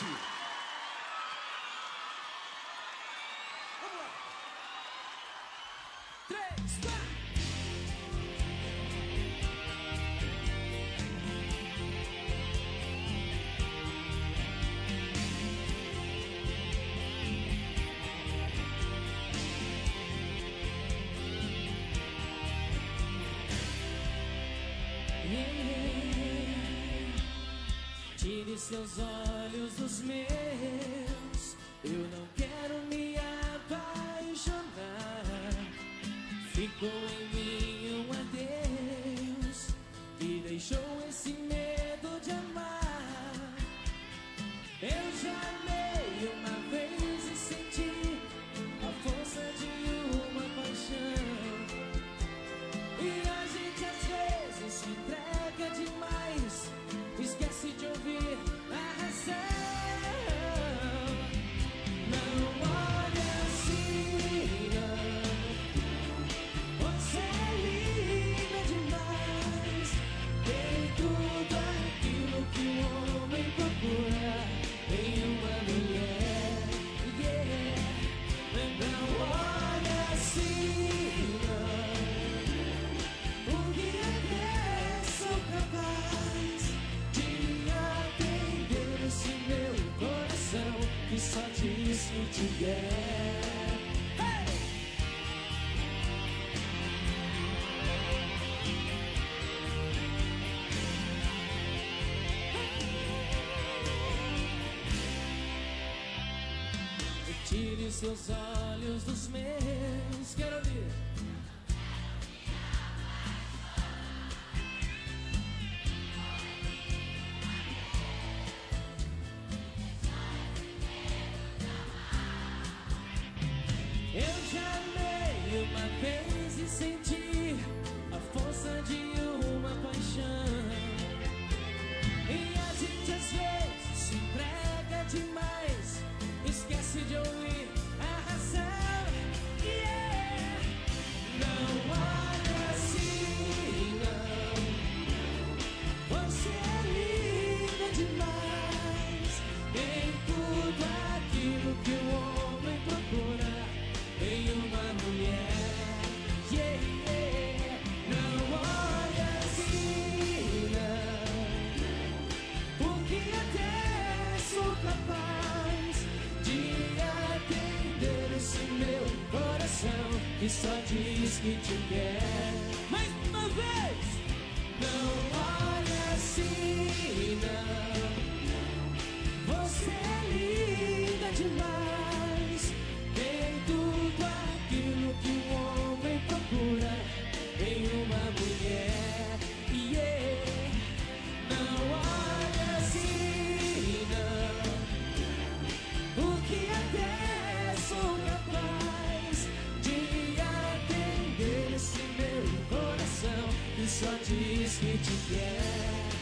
gente. Vamos lá. 3, 4. Tire seus olhos dos meus, eu não quero me apaixonar. Ficou em mim um adeus que deixou esse medo de amar. Eu já amei uma vez e senti a força de uma paixão. E a gente às vezes se entrega demais, esquece de ouvir a razão. Não olha assim, não. Você é linda demais. Tem tudo aquilo que um homem procura em uma mulher. Yeah. Não olha assim, não. O que até sou capaz de atender esse meu coração que só diz que te quer. Tire seus olhos dos meus, quero ouvir. Eu já amei uma vez e senti a força de uma paixão. E a gente às vezes se entrega demais, esquece de ouvir a razão. Yeah. Não olha assim, não. Você é linda demais. Tem tudo aquilo que o homem procura em uma mulher. Yeah, yeah. Não olha assim, não. Porque até sou capaz de atender esse meu coração que só diz que te quer. Mais uma vez. Não olha assim, não. Você é linda demais. Tem tudo aquilo que um homem procura em uma mulher. Yeah. Não olha assim, não. O que até sou capaz de atender esse meu coração que só diz que te quer.